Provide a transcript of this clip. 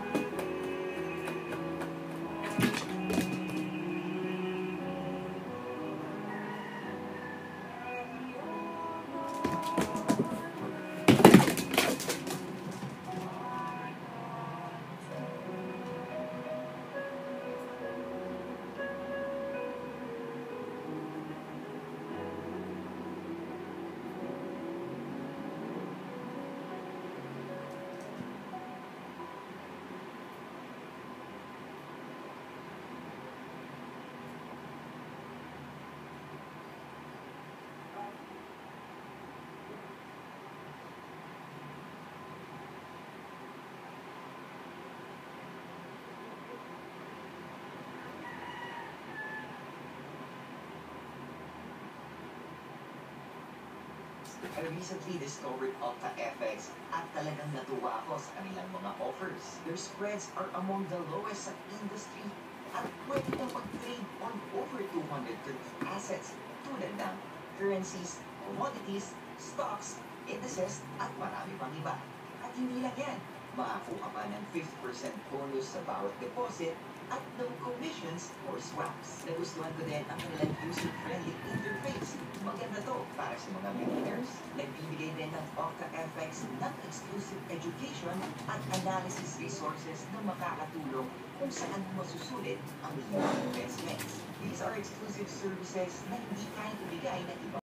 I recently discovered Okta FX at talagang natuwa ako sa kanilang mga offers. Their spreads are among the lowest sa industry at pwede kang mag-trade on over 230 assets tulad ng currencies, commodities, stocks, indices, at marami pang iba. At hindi lang yan, makakuha pa ng 5% bonus sa bawat deposit at no commissions or swaps. Nagustuhan ko din ang kanilang user-friendly interface. Maganda to para sa mga beginners. Nagbibigay din ng Okta FX ng exclusive education at analysis resources na makakatulong kung saan masusulit ang iyong investments. These are exclusive services na hindi kayang ibigay ng iba.